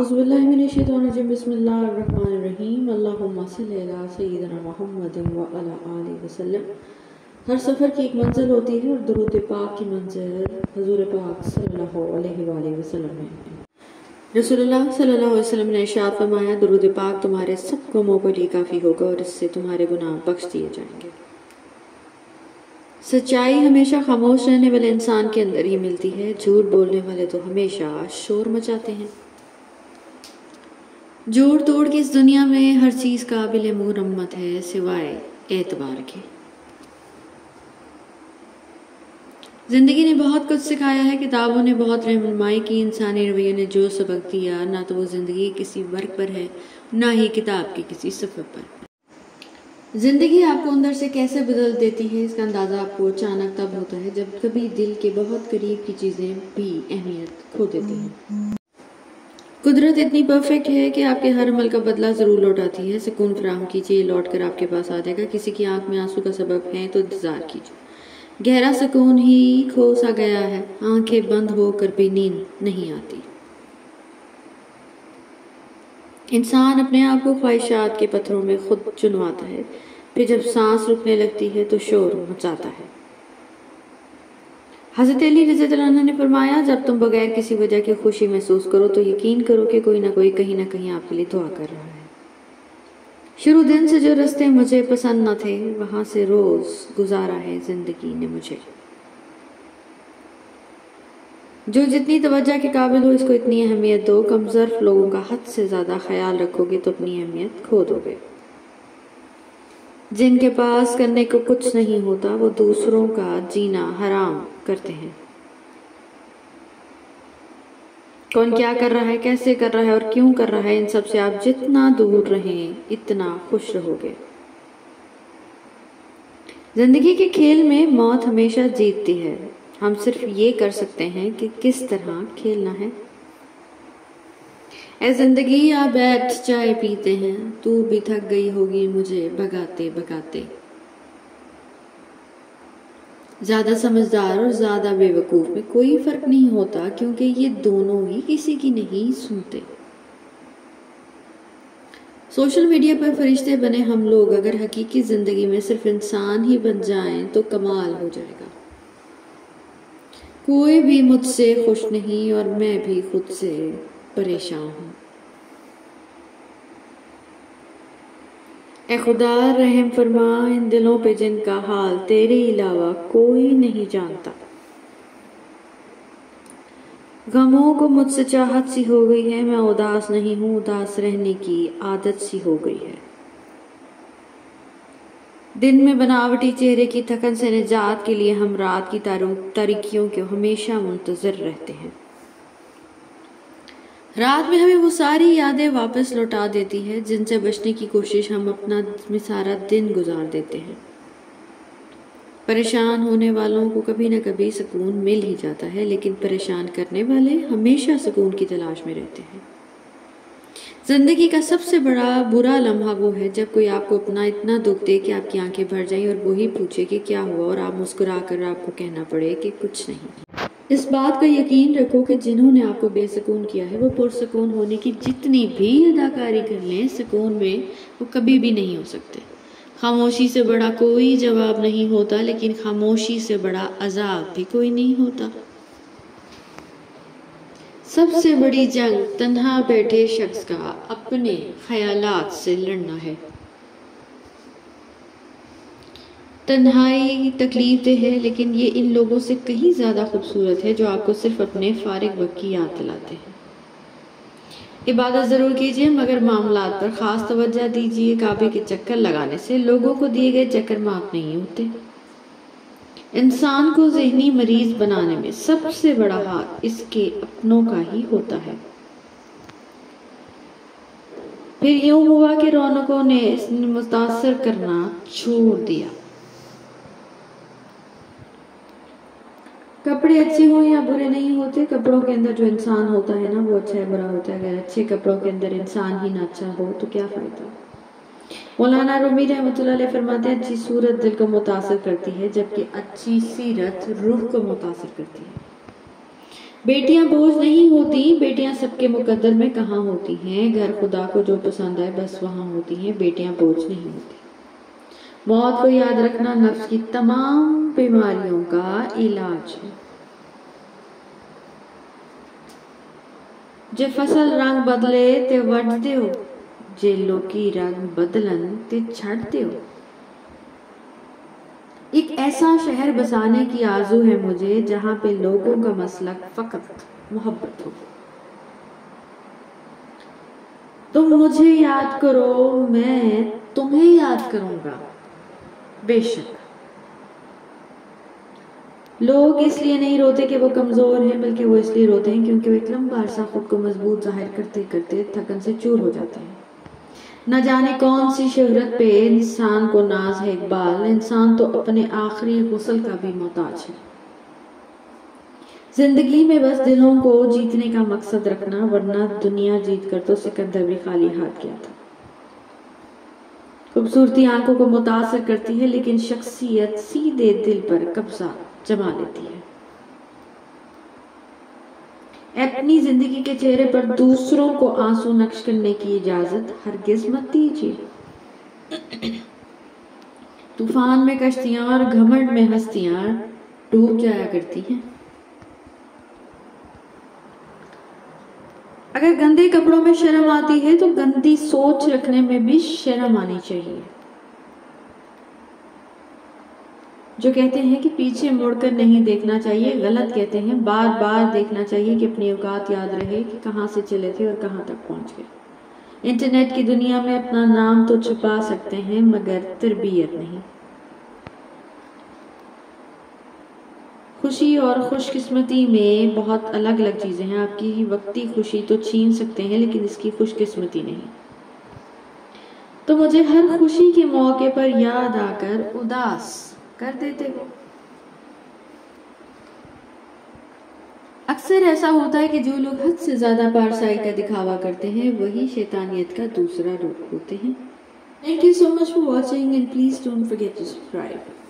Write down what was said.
औज़ुबिल्लाहिमिनश्शैतानिर्रजीम बिस्मिल्लाहिर्रहमानिर्रहीम अल्लाहुम्मा सल्लि अला सय्यिदिना मुहम्मदिन व अला आलिहि वसल्लम। हर सफ़र की एक मंजिल होती है और दुरूद पाक की मंजिल हुज़ूर पाक सल्लल्लाहु अलैहि वसल्लम है। रसूलुल्लाह सल्लल्लाहु अलैहि वसल्लम ने इरशाद फरमाया, दुरूद पाक तुम्हारे सब गमों के लिए काफ़ी होगा और इससे तुम्हारे गुनाह बख्श दिए जाएंगे। सच्चाई हमेशा खामोश रहने वाले इंसान के अंदर ही मिलती है। झूठ बोलने वाले तो हमेशा शोर मचाते हैं। जोड़ तोड़ की इस दुनिया में हर चीज़ काबिल मुरम्मत है सिवाय एतबार के। ज़िंदगी ने बहुत कुछ सिखाया है, किताबों ने बहुत रहनुमाई की, इंसानी रवैये ने जो सबक दिया, ना तो वो ज़िंदगी किसी वर्ग पर है, ना ही किताब की किसी सफ़र पर। ज़िंदगी आपको अंदर से कैसे बदल देती है, इसका अंदाज़ा आपको अचानक तब होता है जब कभी दिल के बहुत करीब की चीज़ें भी अहमियत खो देती हैं। कुदरत इतनी परफेक्ट है कि आपके हर अमल का बदला ज़रूर लौटाती है। सुकून फराहम कीजिए, लौट कर आपके पास आ जाएगा। किसी की आंख में आंसू का सबब है तो इंतज़ार कीजिए। गहरा सुकून ही खो सा गया है, आंखें बंद होकर भी नींद नहीं आती। इंसान अपने आप को ख्वाहिशात के पत्थरों में खुद चुनवाता है, फिर जब सांस रुकने लगती है तो शोर मचाता है। हज़रत अली रज़ियल्लाहु अन्हु ने फरमाया, जब तुम बगैर किसी वजह की खुशी महसूस करो तो यकीन करो कि कोई ना कोई कहीं ना कहीं आपके लिए दुआ कर रहा है। शुरू दिन से जो रास्ते मुझे पसंद न थे वहां से रोज गुजारा है जिंदगी ने मुझे। जो जितनी तवज्जो के काबिल हो इसको इतनी अहमियत दो। कमज़ोर लोगों का हद से ज़्यादा ख्याल रखोगे तो अपनी अहमियत खो दोगे। जिनके पास करने को कुछ नहीं होता वो दूसरों का जीना हराम करते हैं। कौन क्या कर रहा है, कैसे कर रहा है और क्यों कर रहा है, इन सब से आप जितना दूर रहें इतना खुश रहोगे। जिंदगी के खेल में मौत हमेशा जीतती है। हम सिर्फ ये कर सकते हैं कि किस तरह खेलना है। ऐ जिंदगी आ बैठ चाय पीते हैं, तू भी थक गई होगी मुझे भगाते भगाते। ज्यादा समझदार और ज्यादा बेवकूफ में कोई फर्क नहीं होता, क्योंकि ये दोनों ही किसी की नहीं सुनते। सोशल मीडिया पर फरिश्ते बने हम लोग अगर हकीकी जिंदगी में सिर्फ इंसान ही बन जाएं तो कमाल हो जाएगा। कोई भी मुझसे खुश नहीं और मैं भी खुद से परेशान हूं। ए खुदा रहम फरमा इन दिलों पे जिनका हाल तेरे अलावा कोई नहीं जानता। गमों को मुझसे चाहत सी हो गई है, मैं उदास नहीं हूं, उदास रहने की आदत सी हो गई है। दिन में बनावटी चेहरे की थकन से निजात के लिए हम रात की तारीकियों के हमेशा मुंतजर रहते हैं। रात में हमें वो सारी यादें वापस लौटा देती है जिनसे बचने की कोशिश हम अपना सारा दिन गुजार देते हैं। परेशान होने वालों को कभी न कभी सुकून मिल ही जाता है, लेकिन परेशान करने वाले हमेशा सुकून की तलाश में रहते हैं। जिंदगी का सबसे बड़ा बुरा लम्हा वो है जब कोई आपको अपना इतना दुख दे कि आपकी आंखें भर जाएं और वही पूछे कि क्या हुआ और आप मुस्कुरा कर आपको कहना पड़े कि कुछ नहीं। इस बात का यकीन रखो कि जिन्होंने आपको बेसुकून किया है वो पुरसुकून होने की जितनी भी अदाकारी कर लें, सुकून में वो कभी भी नहीं हो सकते। खामोशी से बड़ा कोई जवाब नहीं होता, लेकिन खामोशी से बड़ा अजाब भी कोई नहीं होता। सबसे बड़ी जंग तन्हा बैठे शख्स का अपने ख्यालात से लड़ना है। तन्हाई तकलीफ दे है, लेकिन ये इन लोगों से कहीं ज्यादा खूबसूरत है जो आपको सिर्फ अपने फारिग वक्त की याद दिलाते हैं। इबादत जरूर कीजिए मगर मामलात पर खास तवज्जो दीजिए। काबे के चक्कर लगाने से लोगों को दिए गए चक्कर माफ नहीं होते। इंसान को ज़हनी मरीज बनाने में सबसे बड़ा हाथ इसके अपनों का ही होता है। फिर यूं हुआ कि रौनकों ने इसने मुतासर करना छोड़ दिया। कपड़े अच्छे हो या बुरे नहीं होते, कपड़ों के अंदर जो इंसान होता है ना वो अच्छा है बुरा होता है। अगर अच्छे कपड़ों के अंदर इंसान ही ना अच्छा हो तो क्या फायदा। मौलाना रूमी रहमतुल्लाह अलैह फरमाते हैं, अच्छी सूरत दिल को मुतासर करती है जबकि अच्छी सीरत रूह को मुतासर करती है। बेटियां बोझ नहीं होती, बेटियां सबके मुकद्दर में कहाँ होती हैं। घर खुदा को जो पसंद आए बस वहां होती हैं, बेटियां बोझ नहीं होती। मौत को याद रखना नफ्स की तमाम बीमारियों का इलाज है। जे फसल रंग बदले ते वट दियो, जे लोकी रंग बदलन ते छड़ दियो। एक ऐसा शहर बसाने की आरज़ू है मुझे जहां पे लोगों का मसलक फकत मोहब्बत हो। तुम मुझे याद करो, मैं तुम्हें याद करूंगा। बेशक लोग इसलिए नहीं रोते कि वो कमजोर हैं, बल्कि वो इसलिए रोते हैं क्योंकि वो एक लंबा अरसा खुद को मजबूत जाहिर करते करते थकन से चूर हो जाते हैं। न जाने कौन सी शोहरत पे इंसान को नाज है इकबाल, इंसान तो अपने आखिरी गुस्ल का भी मोहताज है। जिंदगी में बस दिलों को जीतने का मकसद रखना, वरना दुनिया जीत कर तो सिकंदर भी खाली हाथ गया था। खूबसूरती आंखों को मुतासर करती है, लेकिन शख्सियत सीधे दिल पर कब्जा जमा लेती है। अपनी जिंदगी के चेहरे पर दूसरों को आंसू नक्श करने की इजाजत हरगिज मत दीजिए। तूफान में कश्तियां और घमंड में हस्तियां डूब जाया करती हैं। अगर गंदे कपड़ों में शर्म आती है तो गंदी सोच रखने में भी शर्म आनी चाहिए। जो कहते हैं कि पीछे मुड़कर नहीं देखना चाहिए, गलत कहते हैं। बार बार देखना चाहिए कि अपनी औकात याद रहे कि कहां से चले थे और कहां तक पहुंच गए। इंटरनेट की दुनिया में अपना नाम तो छुपा सकते हैं, मगर तरबियत नहीं। खुशी और खुशकिस्मती में बहुत अलग अलग चीजें हैं। आपकी वक्ती खुशी तो छीन सकते हैं, लेकिन इसकी खुशकिस्मती नहीं। तो मुझे हर खुशी के मौके पर याद आकर उदास कर देते हो। अक्सर ऐसा होता है कि जो लोग हद से ज्यादा पारसाई का दिखावा करते हैं वही शैतानियत का दूसरा रूप होते हैं। Thank you so much for watching and please don't forget to subscribe.